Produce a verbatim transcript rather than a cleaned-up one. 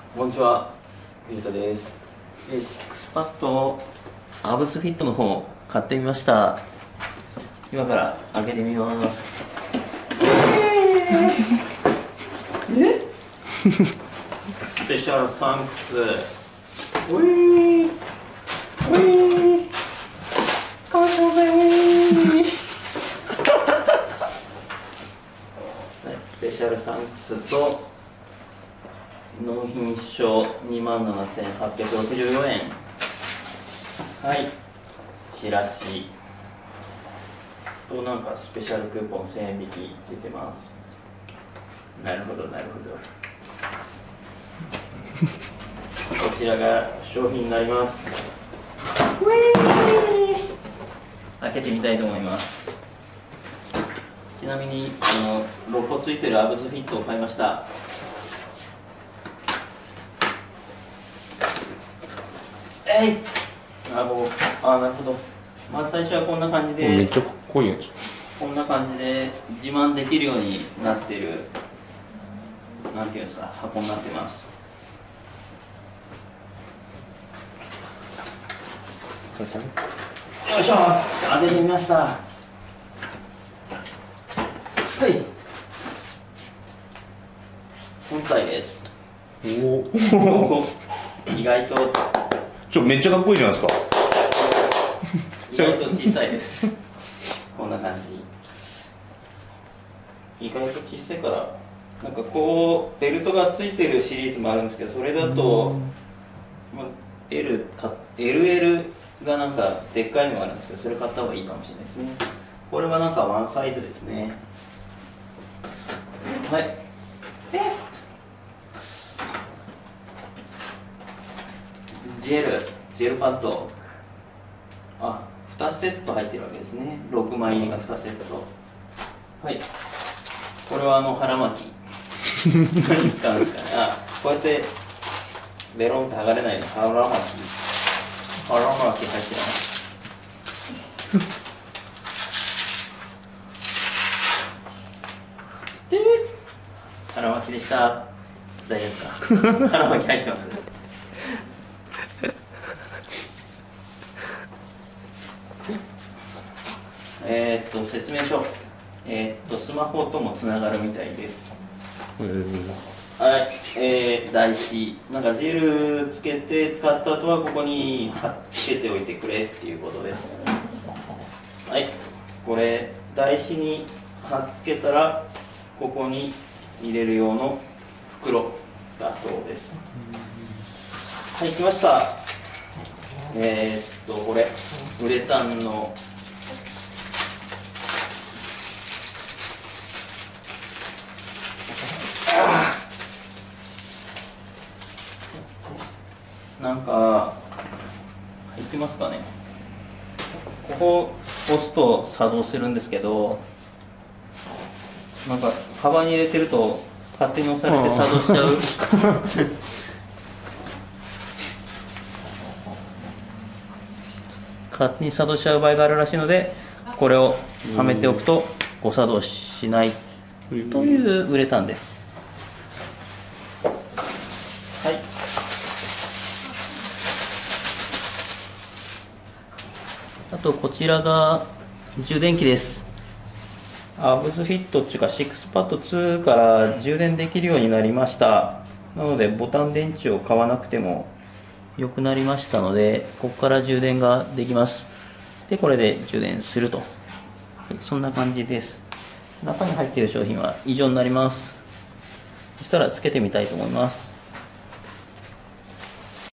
こんにちは、藤田です。でシックスパッドアブズフィットの方買ってみました。今から開けてみます。えスペシャルサンクス。ウィーウィーかわいそうだよ。ウィースペシャルサンクスと納品書にまんななせんはっぴゃくろくじゅうよえん。はい、チラシとなんかスペシャルクーポンせんえん引きついてます。なるほどなるほど。こちらが商品になります。開けてみたいと思います。ちなみにあのろっこついてるアブズフィットを買いました。えいあもうあなるほど。まず最初はこんな感じで、 めっちゃかっこいいやつ。 こんな感じで自慢できるようになってる、なんていうんですか、箱になってます。よいしょ、開けてみました。はい、本体です。 おお意外とちょめっちゃかっこいいじゃないですか。 意外と小さいです。こんな感じ。意外と小さいから、なんかこうベルトがついてるシリーズもあるんですけど、それだと、まあ、L か エルエル がなんかでっかいのがあるんですけど、それ買った方がいいかもしれないですね。これはなんかワンサイズですね。はい。えジェルジェルパッド、あ、にセット入ってるわけですね。ろくまい入りがにセット。はい、これはあの腹巻き何に使うんですかね。あ、こうやってベロンって剥がれないの腹巻き腹巻き入ってます。で腹巻きでした。大丈夫ですか。腹巻き入ってます。えー、っと説明書、えー、っとスマホともつながるみたいです。はい、えー、台紙、なんかジェルつけて使った後はここに貼っつけておいてくれっていうことです。はい、これ台紙に貼っつけたらここに入れる用の袋だそうです。はい、来ました。えー、っとこれウレタンのなんか入ってますかね。ここ押すと作動するんですけど、なんかカバンに入れてると勝手に押されて作動しちゃう勝手に作動しちゃう場合があるらしいので、これをはめておくと誤作動しないというウレタンです。はい、あとこちらが充電器です。アブズフィットっていうかシックスパッドツーから充電できるようになりました。なのでボタン電池を買わなくても良くなりましたので、ここから充電ができます。でこれで充電すると、はい、そんな感じです。中に入っている商品は以上になります。そしたらつけてみたいと思います。